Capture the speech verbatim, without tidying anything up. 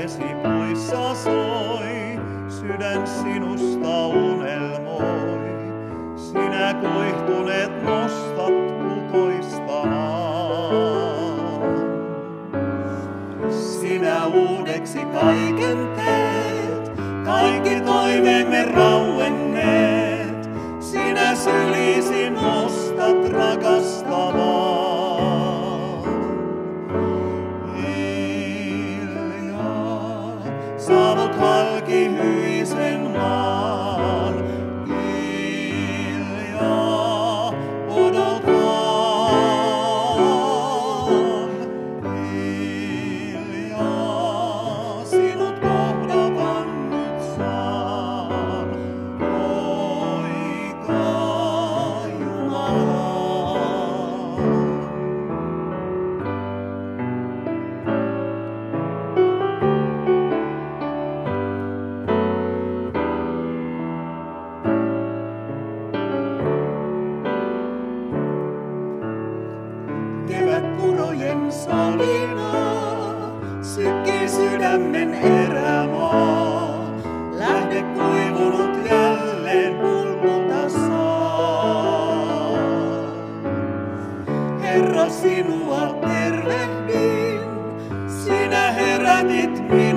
vesipuissa soi, sydän sinusta unelmoi. Sinä kuihtuneet nostat kukoistamaan. Sinä uudeksi kaiken teet, kaikki toiveemme rauenneet. Sinä sylisin nostat rakastamaan. Hiljaa saavut halki hyisen maan. Hiljaa odotan. Hiljaa sinut kohdatan nyt saan. Poika Jumala. Kevätpurojen salina sykkii sydämen erämaa. Lähde kuivunut jälleen pulpulta saa. Herra, sinua tervehdin, sinä herätit minut.